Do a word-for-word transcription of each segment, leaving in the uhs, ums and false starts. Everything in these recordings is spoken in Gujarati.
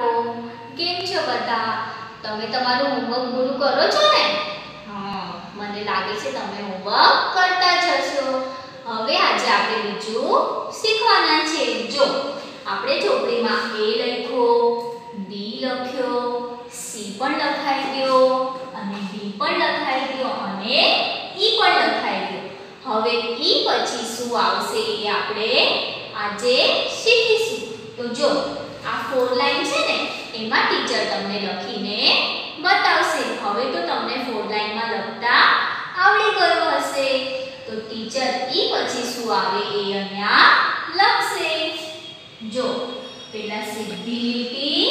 કેમ છો બધા? તમે તમારું હોમવર્ક પૂરું કરો છો ને? હા, મને લાગે છે તમે હોમવર્ક કરતા જ હશો. હવે આજે આપણે બીજું શીખવાના છે. જો આપણે ચોપડીમાં A લખ્યો, B લખ્યો, C પણ લખાઈ ગયો અને D પણ લખાઈ ગયો અને E પણ લખાઈ ગયો. હવે E પછી શું આવશે એ આપણે આજે શીખીશું. તો જો આ ફોર લાઈન છે ને, એમાં ટીચર તમને લખીને બતાવશે. હવે તો તમને ફોર લાઈનમાં લખતા આવડી ગયું હશે. તો ટીચર ઈ પછી શું આવે એ અહીંયા લખશે. જો પહેલા સીધી લીટી,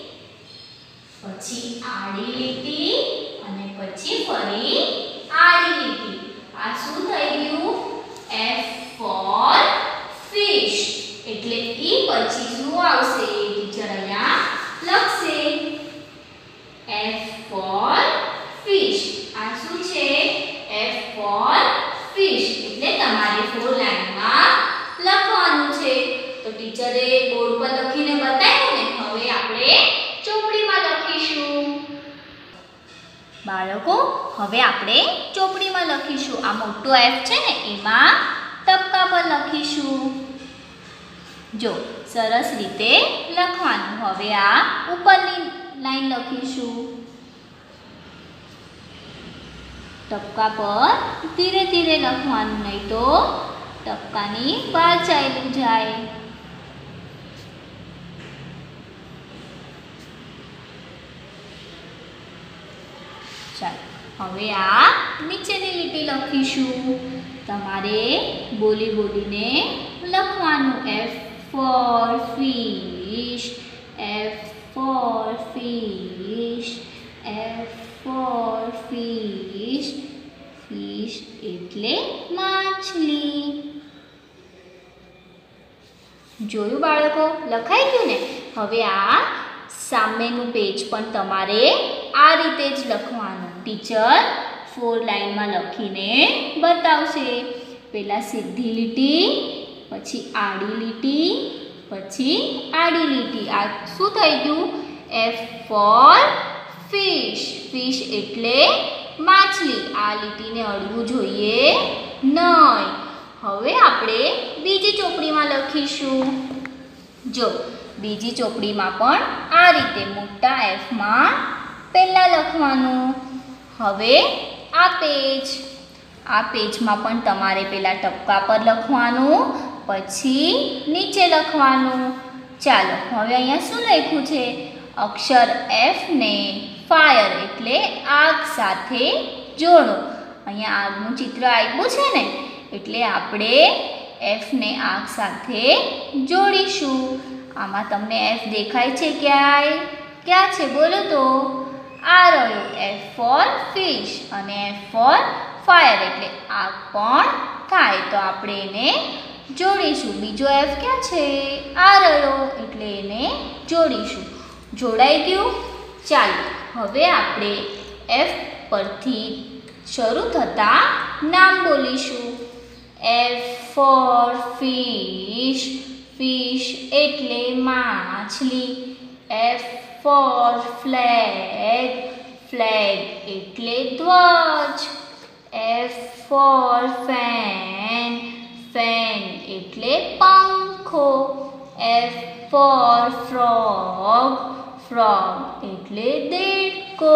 પછી આડી લીટી અને પછી ફરી આડી લીટી. આ શું થઈ ગયું? F for fish. એટલે ઈ પછી શું આવશે એ ટીચર અહીંયા લખશે. F for fish. આ શું છે? F for fish. એટલે તમારે ફોર લાઈનમાં લખવાનું છે. તો ટીચરે બોર્ડ પર લખીને બતાવ્યું ને, હવે આપણે ચોપડીમાં લખીશું. બાળકો, હવે આપણે ચોપડીમાં લખીશું. આ મોટો F છે ને, એમાં ટપકા પર લખીશું. જો સરસ રીતે લખવાનું. હવે આ ઉપરની લાઈન લખીશું. ટપકા પર ધીરે ધીરે લખવાનું, નહીં તો ટપકાની બહાર ચાલ્યું જાય. ચાલો હવે આ નીચેની લીટી લખીશું. તમારે બોલી બોલીને લખવાનું. F for fish, F for fish, F for fish. fish એટલે માછલી. જોયું બાળકો? લખાઈ ગયું ને? હવે આ સામેનું પેજ પણ તમારે આ રીતે જ લખવાનું. ટીચર ફોર લાઈનમાં લખીને બતાવશે. પહેલા સીધી લીટી, પછી આડી લીટી, પછી આડી લીટી. આ શું થઈ ગયું? F for fish. fish એટલે માછલી. આ લીટીને અડવું જોઈએ નહીં. હવે આપણે બીજી ચોપડીમાં લખીશું. જો બીજી ચોપડીમાં પણ આ રીતે મોટા F માં પહેલા લખવાનું. હવે આ પેજ, આ પેજમાં પણ તમારે પહેલા ટપકા પર લખવાનું, પછી નીચે લખવાનું. ચાલો હવે અહીંયા શું લખ્યું છે? અક્ષર F ને ફાયર એટલે આગ સાથે જોડો. અહીંયા આગનું ચિત્ર આપ્યું છે ને, એટલે આપણે F ને આગ સાથે જોડીશું. આમાં તમને F દેખાય છે ક્યાંય? ક્યાં છે બોલો તો? આ રહ્યો F for fish અને F for ફાયર એટલે આગ પણ થાય. તો આપણે એને જોડીશું. બીજો F ક્યાં છે? આ રહ્યો એટલે એને જોડીશું. જોડાઈ ગયું? ચાલો હવે આપણે F પરથી શરૂ થતા નામ બોલીશું. F for fish, fish એટલે માછલી. F for flag, flag એટલે ધ્વજ. F for fan, fan એટલે પંખો. F for frog, frog એટલે દેડકો.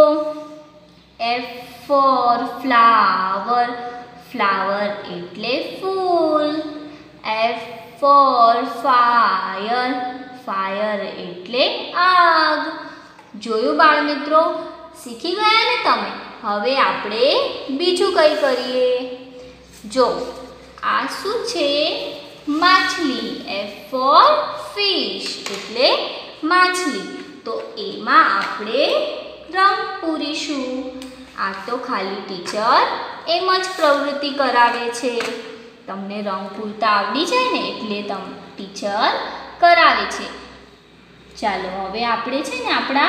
F for flower, flower એટલે ફૂલ. F for fire, fire એટલે આગ. જોયું બાળ મિત્રો? શીખી ગયા ને તમે? હવે આપણે બીજું કંઈ કરીએ. જો આ શું છે? માછલી. F for fish એટલે માછલી. તો એમાં આપણે રંગ પૂરીશું. આ તો ખાલી ટીચર એમ જ પ્રવૃત્તિ કરાવે છે. તમને રંગ પૂરતા આવડી જાય ને, એટલે તમ ટીચર કરાવે છે. ચાલો હવે આપણે છે ને આપણા,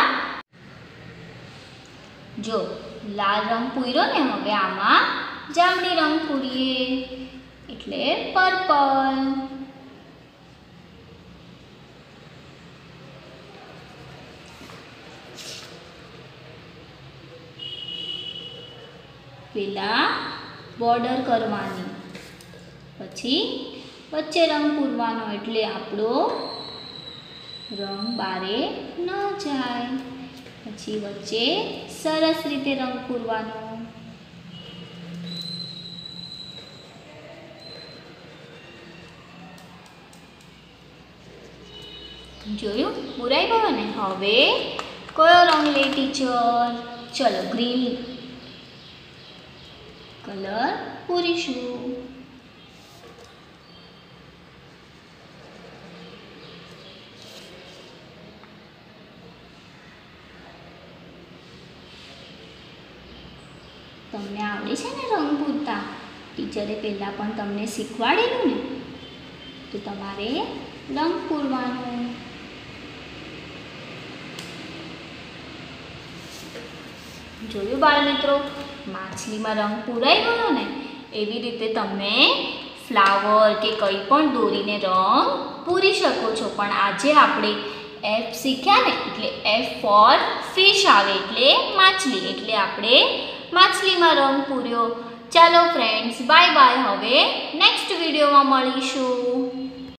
જો લાલ રંગ પૂર્યો ને, હવે આમાં જાંબલી રંગ પૂરીએ એટલે પર્પલ. પહેલાં બોર્ડર કરવાની, પછી વચ્ચે રંગ પૂરવાનો એટલે આપણો રંગ બારે ન જાય. પછી વચ્ચે સરસ રીતે રંગ પૂરવાનો. જોયું? પૂરાઈ ગયો ને? હવે કયો રંગ લે ટીચર? ચલો ગ્રીન કલર પૂરીશું. તમને આવડે છે ને રંગ પૂરતા? ટીચરે પહેલાં પણ તમને શીખવાડેલું ને, તો તમારે રંગ પૂરવાનું. જોયું બાળમિત્રો? માછલીમાં રંગ પૂરાઈ ગયો ને? એવી રીતે તમે ફ્લાવર કે કંઈ પણ દોરીને રંગ પૂરી શકો છો. પણ આજે આપણે એફ શીખ્યા ને, એટલે એફ ફોર ફિશ આવે, એટલે માછલી. એટલે આપણે માછલીમાં રંગ પૂર્યો. ચાલો ફ્રેન્ડ્સ, બાય બાય. હવે નેક્સ્ટ વિડીયોમાં મળીશું.